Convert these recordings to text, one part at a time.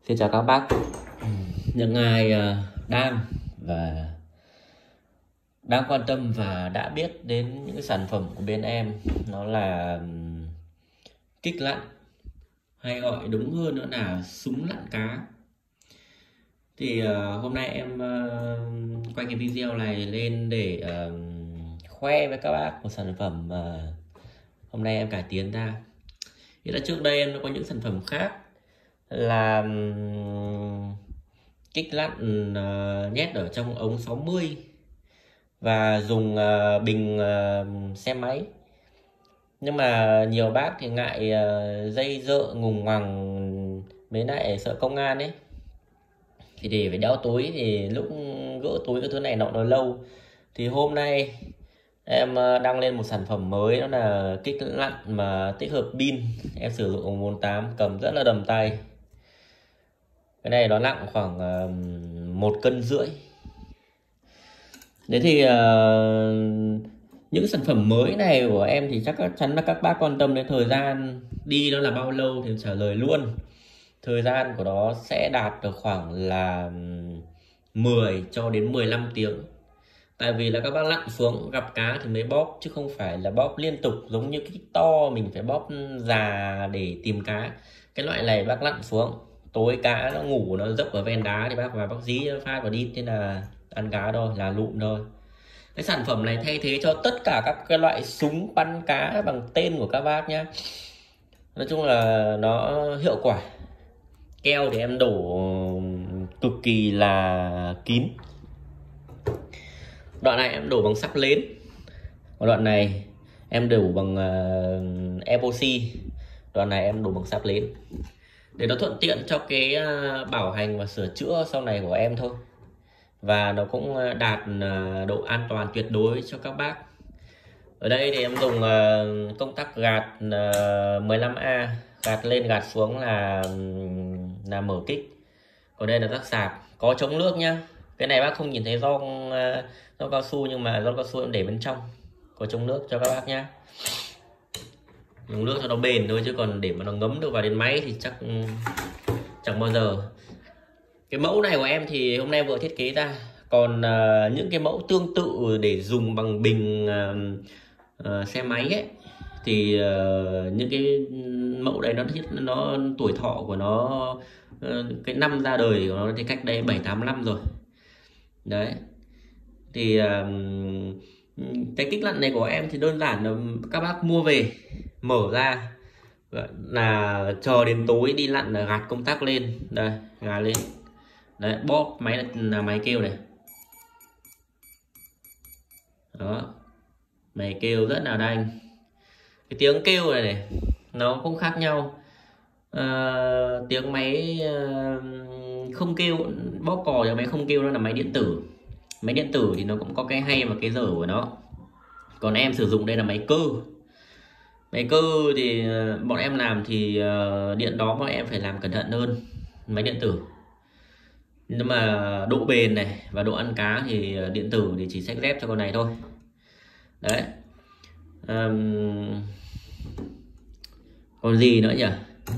Xin chào các bác. Những ai đang quan tâm và đã biết đến những cái sản phẩm của bên em, nó là kích lặn, hay gọi đúng hơn nữa là súng lặn cá. Thì hôm nay em quay cái video này lên để khoe với các bác một sản phẩm mà hôm nay em cải tiến ra. Thì là trước đây em đã có những sản phẩm khác là kích lặn nhét ở trong ống 60 và dùng bình xe máy. Nhưng mà nhiều bác thì ngại dây dợ ngùng ngoằng, mấy lại sợ công an ấy, thì để phải đeo túi, thì lúc gỡ túi cái thứ này nó lâu. Thì hôm nay em đăng lên một sản phẩm mới, đó là kích lặn mà tích hợp pin. Em sử dụng ống 48, cầm rất là đầm tay. Cái này nó nặng khoảng 1,5 cân. Thế thì những sản phẩm mới này của em thì chắc chắn là các bác quan tâm đến thời gian đi nó là bao lâu, thì trả lời luôn. Thời gian của nó sẽ đạt được khoảng là 10 cho đến 15 tiếng. Tại vì là các bác lặn xuống gặp cá thì mới bóp, chứ không phải là bóp liên tục giống như kích to mình phải bóp già để tìm cá. Cái loại này bác lặn xuống, tối cá nó ngủ, nó dốc ở ven đá thì bác vào bác dí phát vào đi, thế là ăn cá thôi, là lụm thôi. Cái sản phẩm này thay thế cho tất cả các cái loại súng bắn cá bằng tên của các bác nhé. Nói chung là nó hiệu quả. Keo thì em đổ cực kỳ là kín. Đoạn này em đổ bằng sắt nến, còn đoạn này em đổ bằng epoxy. Đoạn này em đổ bằng sắt nến để nó thuận tiện cho cái bảo hành và sửa chữa sau này của em thôi. Và nó cũng đạt độ an toàn tuyệt đối cho các bác. Ở đây thì em dùng công tắc gạt 15A, gạt lên gạt xuống là mở kích. Còn đây là tắc sạc, có chống nước nhá. Cái này bác không nhìn thấy do cao su, nhưng mà do cao su em để bên trong, có chống nước cho các bác nhá. Dùng nước cho nó bền thôi, chứ còn để mà nó ngấm được vào đến máy thì chắc chẳng bao giờ. Cái mẫu này của em thì hôm nay vừa thiết kế ra. Còn những cái mẫu tương tự để dùng bằng bình xe máy ấy, thì những cái mẫu đấy nó tuổi thọ của nó, cái năm ra đời của nó thì cách đây 7-8 năm rồi. Đấy. Thì cái kích lặn này của em thì đơn giản là các bác mua về, mở ra là chờ đến tối đi lặn là gạt công tắc lên, đây, gạt lên. Đấy, bóp máy là máy kêu này. Đó, máy kêu rất là đanh. Cái tiếng kêu này nó cũng khác nhau. Tiếng máy không kêu, bóp cò cho máy không kêu, nó là máy điện tử. Máy điện tử thì nó cũng có cái hay và cái dở của nó. Còn em sử dụng đây là máy cơ. Máy cơ thì bọn em làm thì điện đó bọn em phải làm cẩn thận hơn máy điện tử. Nhưng mà độ bền này và độ ăn cá thì điện tử thì chỉ xách dép cho con này thôi. Đấy. Còn gì nữa nhỉ?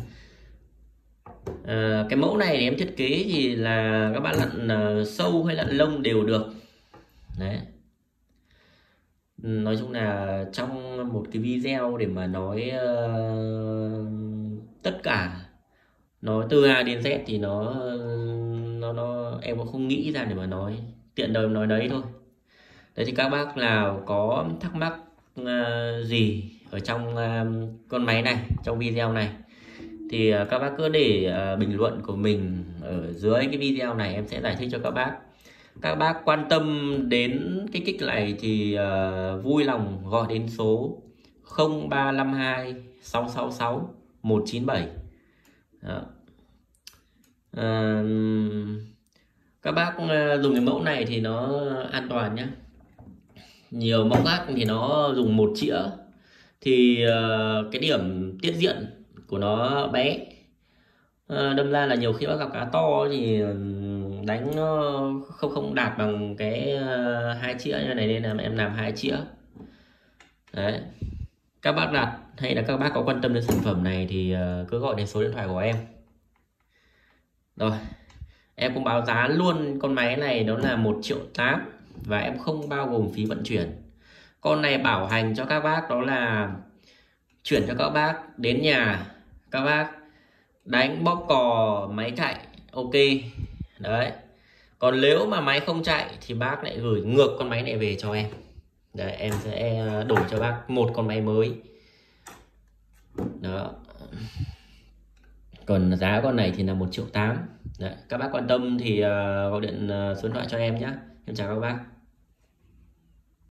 Cái mẫu này thì em thiết kế thì là các bạn lặn sâu hay lặn lông đều được. Đấy. Nói chung là trong một cái video để mà nói tất cả, nói từ A đến Z thì nó em cũng không nghĩ ra để mà nói, tiện đời nói đấy thôi. Đấy, thì các bác nào có thắc mắc gì ở trong con máy này, trong video này, thì các bác cứ để bình luận của mình ở dưới cái video này, em sẽ giải thích cho các bác. Các bác quan tâm đến cái kích này thì vui lòng gọi đến số 0352 666 197. Đó. Các bác dùng cái mẫu này thì nó an toàn nhé. Nhiều mẫu khác thì nó dùng một chĩa thì cái điểm tiết diện của nó bé. Đâm ra là nhiều khi bác gặp cá to thì đánh nó không đạt bằng cái 2 chĩa như này, nên là em làm 2 chĩa. Đấy. Các bác đặt hay là các bác có quan tâm đến sản phẩm này thì cứ gọi đến số điện thoại của em. Rồi em cũng báo giá luôn con máy này, đó là 1,8 triệu, và em không bao gồm phí vận chuyển. Con này bảo hành cho các bác đó là chuyển cho các bác đến nhà, các bác đánh bóp cò máy chạy ok đấy. Còn nếu mà máy không chạy thì bác lại gửi ngược con máy này về cho em. Đấy, em sẽ đổi cho bác một con máy mới đó. Còn giá con này thì là 1,8 triệu. Đấy, các bác quan tâm thì gọi điện số điện thoại cho em nhé. Em chào các bác.